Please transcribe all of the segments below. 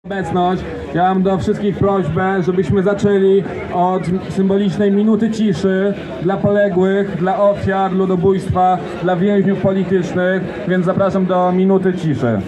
Obecność. Ja mam do wszystkich prośbę, żebyśmy zaczęli od symbolicznej minuty ciszy dla poległych, dla ofiar ludobójstwa, dla więźniów politycznych, więc zapraszam do minuty ciszy.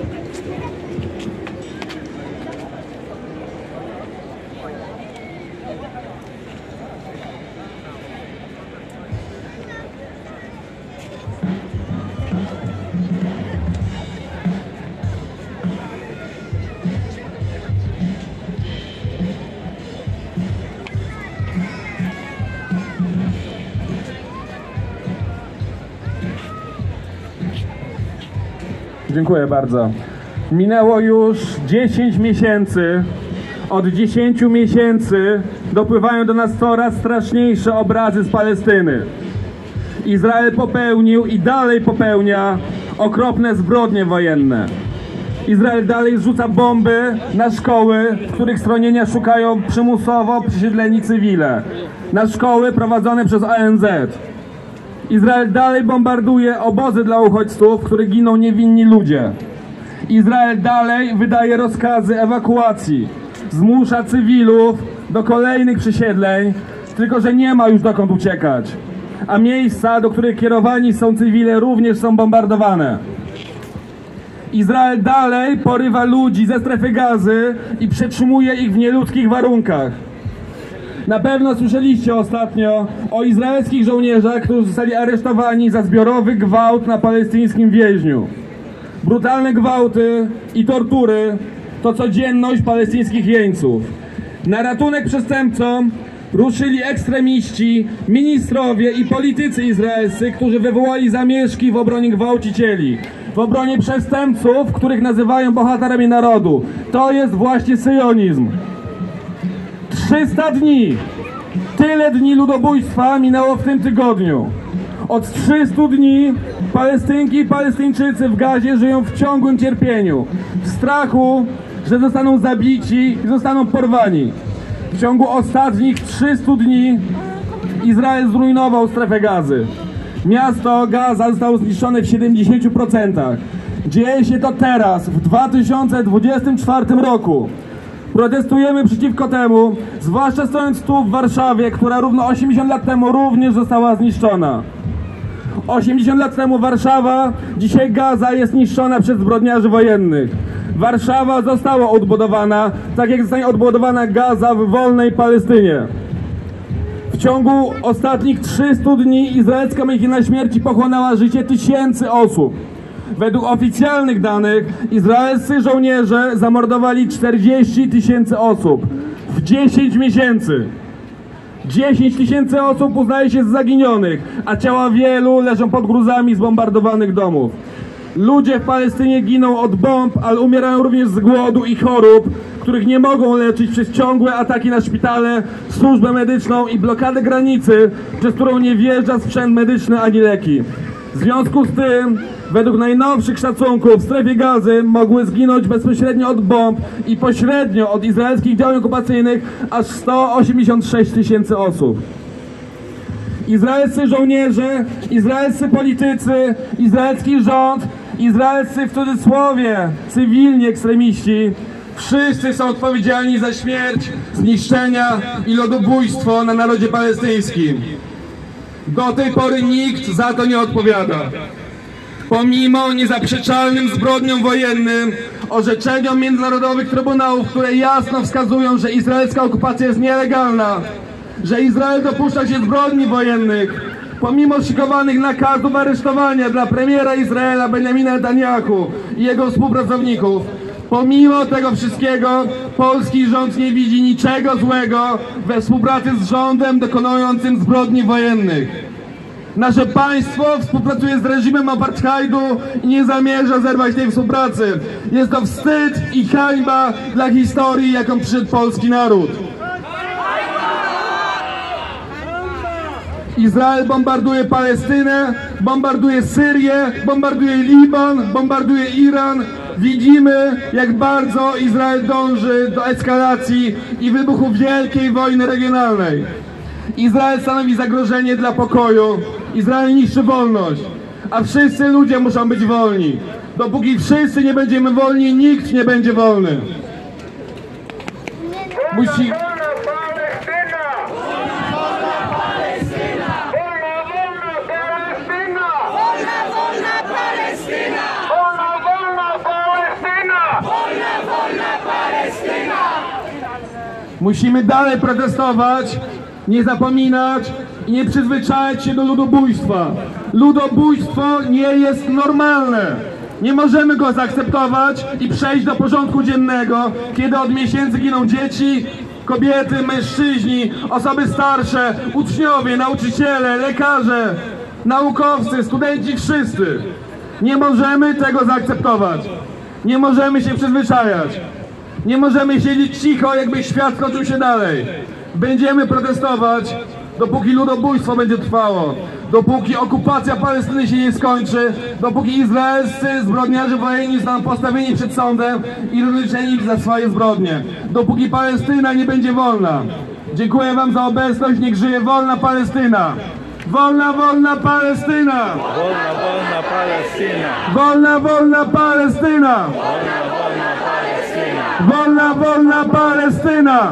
Dziękuję bardzo. Minęło już 10 miesięcy. Od 10 miesięcy dopływają do nas coraz straszniejsze obrazy z Palestyny. Izrael popełnił i dalej popełnia okropne zbrodnie wojenne. Izrael dalej zrzuca bomby na szkoły, w których schronienia szukają przymusowo przesiedleni cywile. Na szkoły prowadzone przez ONZ. Izrael dalej bombarduje obozy dla uchodźców, w których giną niewinni ludzie. Izrael dalej wydaje rozkazy ewakuacji. Zmusza cywilów do kolejnych przesiedleń, tylko że nie ma już dokąd uciekać. A miejsca, do których kierowani są cywile, również są bombardowane. Izrael dalej porywa ludzi ze strefy Gazy i przetrzymuje ich w nieludzkich warunkach. Na pewno słyszeliście ostatnio o izraelskich żołnierzach, którzy zostali aresztowani za zbiorowy gwałt na palestyńskim więźniu. Brutalne gwałty i tortury to codzienność palestyńskich jeńców. Na ratunek przestępcom ruszyli ekstremiści, ministrowie i politycy izraelscy, którzy wywołali zamieszki w obronie gwałcicieli, w obronie przestępców, których nazywają bohaterami narodu. To jest właśnie syjonizm. 300 dni! Tyle dni ludobójstwa minęło w tym tygodniu. Od 300 dni Palestynki i Palestyńczycy w Gazie żyją w ciągłym cierpieniu, w strachu, że zostaną zabici i zostaną porwani. W ciągu ostatnich 300 dni Izrael zrujnował strefę Gazy. Miasto Gaza zostało zniszczone w 70%. Dzieje się to teraz, w 2024 roku. Protestujemy przeciwko temu, zwłaszcza stojąc tu w Warszawie, która równo 80 lat temu również została zniszczona. 80 lat temu Warszawa, dzisiaj Gaza jest niszczona przez zbrodniarzy wojennych. Warszawa została odbudowana, tak jak zostanie odbudowana Gaza w wolnej Palestynie. W ciągu ostatnich 300 dni izraelska machina śmierci pochłonęła życie tysięcy osób. Według oficjalnych danych izraelscy żołnierze zamordowali 40 000 osób w 10 miesięcy. 10 000 osób uznaje się za zaginionych, a ciała wielu leżą pod gruzami zbombardowanych domów. Ludzie w Palestynie giną od bomb, ale umierają również z głodu i chorób, których nie mogą leczyć przez ciągłe ataki na szpitale, służbę medyczną i blokadę granicy, przez którą nie wjeżdża sprzęt medyczny ani leki. W związku z tym, według najnowszych szacunków w strefie Gazy mogły zginąć bezpośrednio od bomb i pośrednio od izraelskich działań okupacyjnych aż 186 000 osób. Izraelscy żołnierze, izraelscy politycy, izraelski rząd, izraelscy w cudzysłowie cywilni ekstremiści, wszyscy są odpowiedzialni za śmierć, zniszczenia i ludobójstwo na narodzie palestyńskim. Do tej pory nikt za to nie odpowiada. Pomimo niezaprzeczalnym zbrodniom wojennym, orzeczeniom międzynarodowych trybunałów, które jasno wskazują, że izraelska okupacja jest nielegalna, że Izrael dopuszcza się zbrodni wojennych, pomimo szykowanych nakazów aresztowania dla premiera Izraela Benjamina Netanyahu i jego współpracowników, pomimo tego wszystkiego polski rząd nie widzi niczego złego we współpracy z rządem dokonującym zbrodni wojennych. Nasze państwo współpracuje z reżimem apartheidu i nie zamierza zerwać tej współpracy. Jest to wstyd i hańba dla historii, jaką przyszedł polski naród. Izrael bombarduje Palestynę, bombarduje Syrię, bombarduje Liban, bombarduje Iran. Widzimy, jak bardzo Izrael dąży do eskalacji i wybuchu wielkiej wojny regionalnej. Izrael stanowi zagrożenie dla pokoju. Izrael niszczy wolność, a wszyscy ludzie muszą być wolni. Dopóki wszyscy nie będziemy wolni, nikt nie będzie wolny. musi... Musimy dalej protestować, nie zapominać i nie przyzwyczajać się do ludobójstwa. Ludobójstwo nie jest normalne. Nie możemy go zaakceptować i przejść do porządku dziennego, kiedy od miesięcy giną dzieci, kobiety, mężczyźni, osoby starsze, uczniowie, nauczyciele, lekarze, naukowcy, studenci, wszyscy. Nie możemy tego zaakceptować. Nie możemy się przyzwyczajać. Nie możemy siedzieć cicho, jakby świat toczył się dalej. Będziemy protestować, dopóki ludobójstwo będzie trwało. Dopóki okupacja Palestyny się nie skończy. Dopóki izraelscy zbrodniarze wojenni zostaną postawieni przed sądem i rozliczeni za swoje zbrodnie. Dopóki Palestyna nie będzie wolna. Dziękuję wam za obecność. Niech żyje wolna Palestyna. Wolna, wolna Palestyna! Wolna, wolna Palestyna! Wolna, wolna Palestyna! Wolna, wolna Palestyna! Wolna, wolna Palestyna!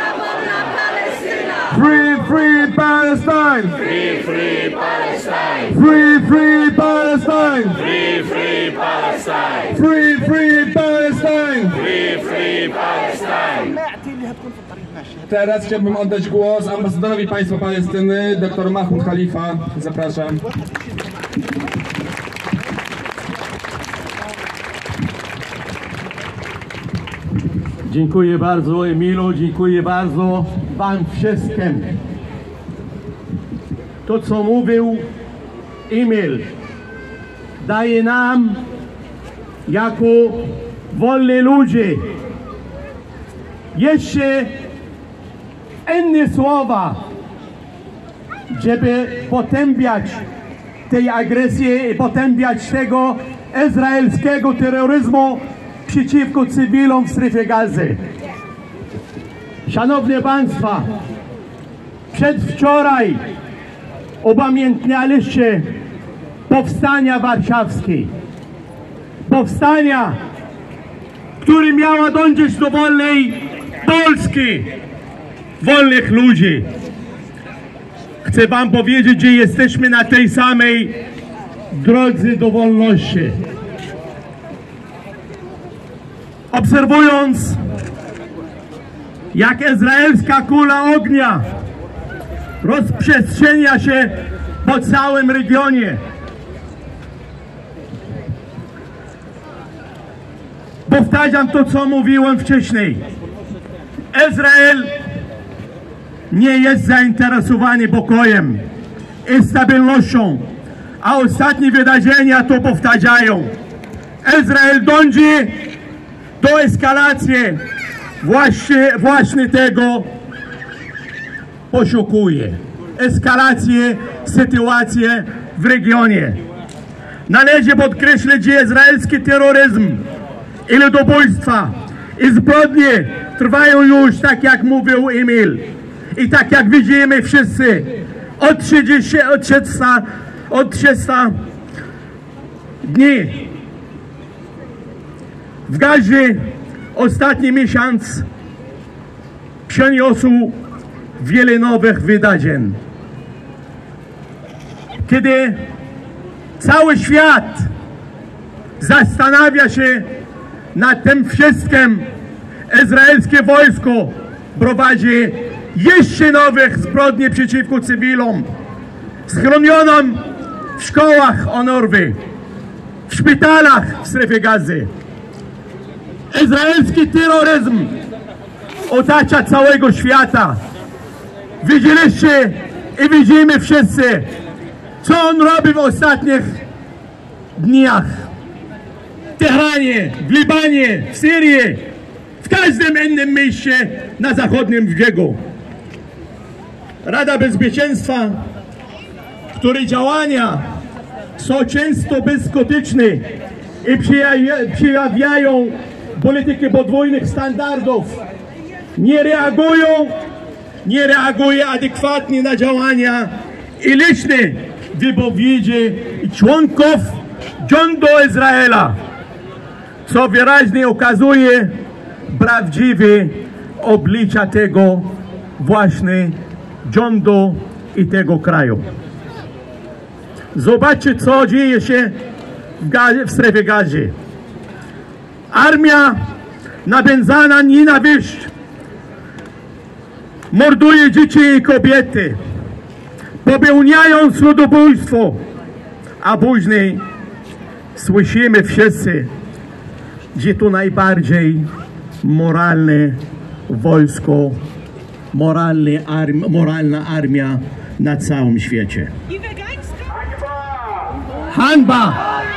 Free, free Palestine! Free, free Palestine! Free, free Palestine! Free, free Palestine! Free, free Palestine! Free, free Palestine! Teraz chciałbym oddać głos ambasadorowi państwa Palestyny, dr Mahmoud Khalifa. Zapraszam. Dziękuję bardzo, Emilu, dziękuję bardzo wam wszystkim. To, co mówił Emil, daje nam jako wolni ludzie jeszcze inne słowa, żeby potępiać tej agresji i potępiać tego izraelskiego terroryzmu przeciwko cywilom w strefie Gazy. Szanowni Państwo, przedwczoraj upamiętnialiście powstania warszawskie. Powstania, które miało dążyć do wolnej Polski, wolnych ludzi. Chcę wam powiedzieć, że jesteśmy na tej samej drodze do wolności. Obserwując, jak izraelska kula ognia rozprzestrzenia się po całym regionie, powtarzam to, co mówiłem wcześniej. Izrael nie jest zainteresowany pokojem i stabilnością, a ostatnie wydarzenia to powtarzają. Izrael dąży do eskalacji, właśnie tego poszukuje. Eskalację sytuacji w regionie. Należy podkreślić, że izraelski terroryzm i ludobójstwa i zbrodnie trwają już, tak jak mówił Emil, i tak jak widzimy wszyscy, od 300 dni. W Gazie ostatni miesiąc przyniósł wiele nowych wydarzeń. Kiedy cały świat zastanawia się nad tym wszystkim, izraelskie wojsko prowadzi jeszcze nowych zbrodni przeciwko cywilom, schronionym w szkołach honorwy, w szpitalach w strefie Gazy. Izraelski terroryzm otacza całego świata. Widzieliście i widzimy wszyscy, co on robi w ostatnich dniach. W Teheranie, w Libanie, w Syrii, w każdym innym mieście na zachodnim brzegu. Rada Bezpieczeństwa, której działania są często bezskuteczne i przejawiają politykę podwójnych standardów, nie reaguje adekwatnie na działania i liczne wypowiedzi członków rządu Izraela, co wyraźnie ukazuje prawdziwy oblicza tego właśnie rządu i tego kraju. Zobaczcie, co dzieje się w strefie Gazy. Armia napędzana nienawiść morduje dzieci i kobiety, popełniając ludobójstwo, a później słyszymy wszyscy, że to najbardziej moralne wojsko, moralna armia na całym świecie. I wegańska? Hańba!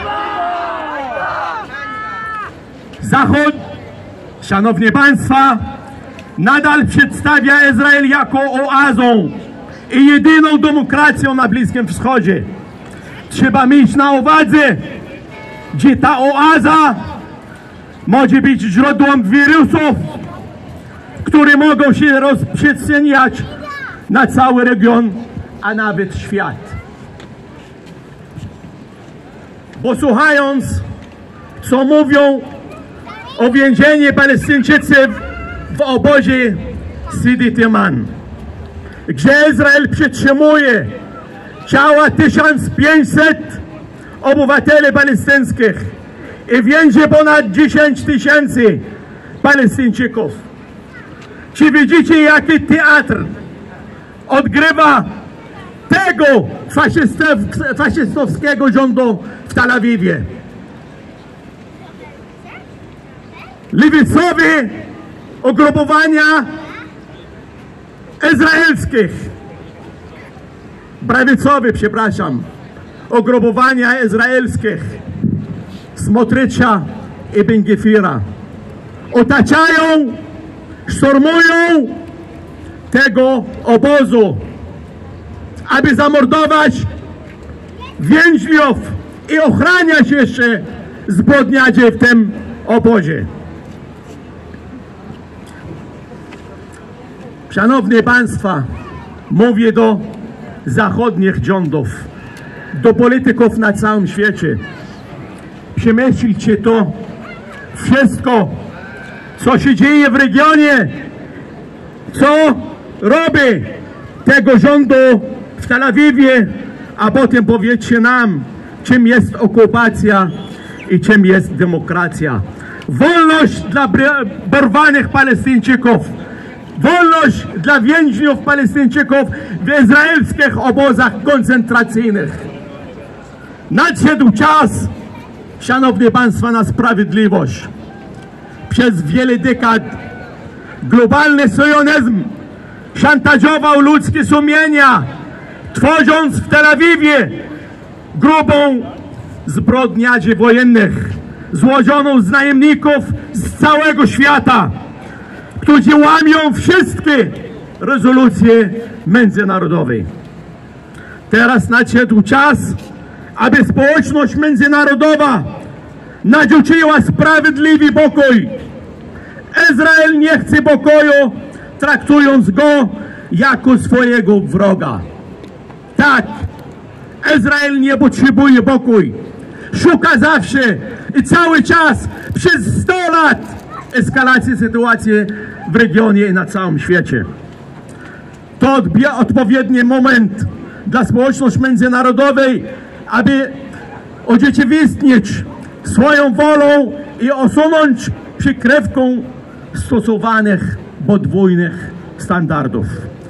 Zachód, szanowni państwa, nadal przedstawia Izrael jako oazą i jedyną demokracją na Bliskim Wschodzie. Trzeba mieć na uwadze, że ta oaza może być źródłem wirusów, które mogą się rozprzestrzeniać na cały region, a nawet świat. Bo słuchając, co mówią o więzieniu Palestyńczycy w obozie Sidi Timan, gdzie Izrael przetrzymuje ciała 1500 obywateli palestyńskich i więzi ponad 10 000 Palestyńczyków. Czy widzicie, jaki teatr odgrywa tego faszystowskiego rządu w Tel Awiwie? Lewicowe ugrupowania izraelskich, prawicowe, przepraszam, ugrupowania izraelskich Smotrycza i Ben-Gvira otaczają, szturmują tego obozu, aby zamordować więźniów i ochraniać jeszcze zbrodniarzy w tym obozie. Szanowni państwa, mówię do zachodnich rządów, do polityków na całym świecie. Przemyślcie to wszystko, co się dzieje w regionie, co robi tego rządu w Tel Awiwie, a potem powiedzcie nam, czym jest okupacja i czym jest demokracja. Wolność dla porwanych Palestyńczyków, wolność dla więźniów Palestyńczyków w izraelskich obozach koncentracyjnych. Nadszedł czas, szanowni państwo, na sprawiedliwość. Przez wiele dekad globalny sionizm szantażował ludzkie sumienia, tworząc w Tel Awiwie grubą zbrodniarzy wojennych, złożoną z najemników z całego świata, którzy łamią wszystkie rezolucje międzynarodowe. Teraz nadszedł czas, aby społeczność międzynarodowa narzuciła sprawiedliwy pokój. Izrael nie chce pokoju, traktując go jako swojego wroga. Tak, Izrael nie potrzebuje pokoju. Szuka zawsze i cały czas, przez 100 lat, eskalacji sytuacji w regionie i na całym świecie. To odpowiedni moment dla społeczności międzynarodowej, aby urzeczywistnić swoją wolą i usunąć przykrywką stosowanych podwójnych standardów.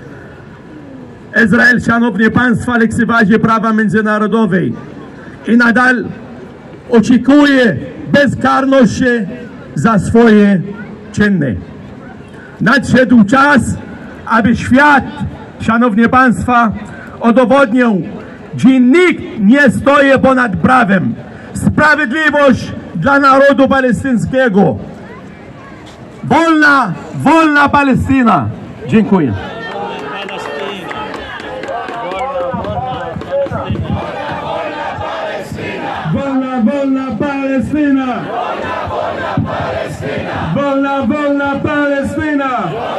Izrael, szanowni państwo, lekceważy prawa międzynarodowej i nadal oczekuje bezkarności za swoje czyny. Nadszedł czas, aby świat, szanowni państwo, udowodnił, że nikt nie stoi ponad prawem. Sprawiedliwość dla narodu palestyńskiego. Wolna, wolna Palestyna. Dziękuję. Wolna, wolna Palestyna! Wolna, wolna Palestyna!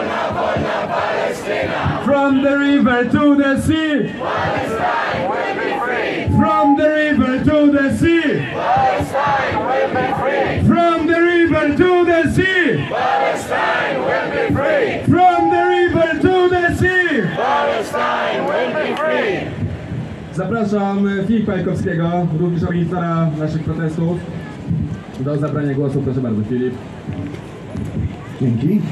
From the river to the sea! Palestine will be free! From the river to the sea! Palestine will be free! From the river to the sea! Palestine will be free! Zapraszam Filipa Jajkowskiego, również organizatora naszych protestów, do zabrania głosu. Proszę bardzo, Filip. Dzięki.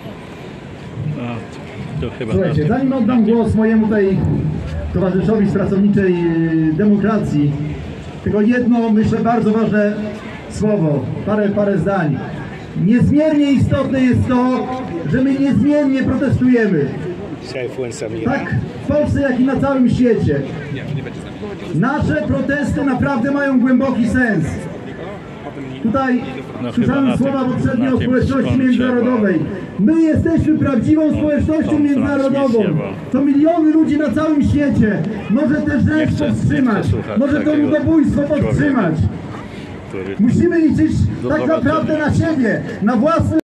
chyba Słuchajcie, zanim oddam głos mojemu tutaj towarzyszowi z pracowniczej demokracji, tylko jedno, myślę, bardzo ważne słowo, parę zdań. Niezmiernie istotne jest to, że my niezmiennie protestujemy. Tak w Polsce, jak i na całym świecie. Nasze protesty naprawdę mają głęboki sens. Tutaj słyszałem słowa poprzednio o społeczności międzynarodowej. My jesteśmy prawdziwą społecznością międzynarodową. To miliony ludzi na całym świecie może tę rzecz powstrzymać, może to ludobójstwo powstrzymać. Musimy liczyć tak naprawdę na siebie, na własne